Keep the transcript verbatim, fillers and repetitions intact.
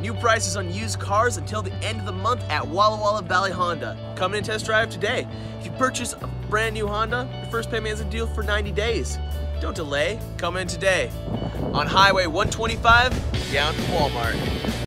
New prices on used cars until the end of the month at Walla Walla Valley Honda. Come in and test drive today. If you purchase a brand new Honda, your first payment is a deal for ninety days. Don't delay, come in today. On Highway one twenty-five, down from Walmart.